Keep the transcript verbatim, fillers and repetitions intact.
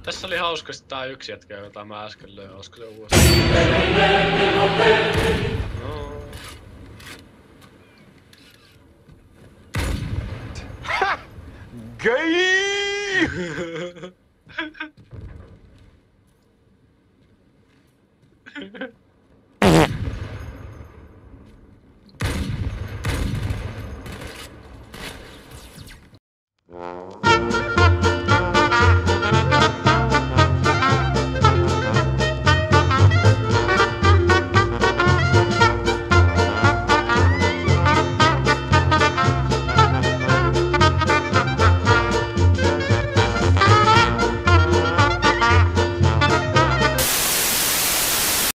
Tässä oli hauskasti tää yksi jätkä, jota mä äsken löin. Olisiko se uudestaan? No. Ha! Gay!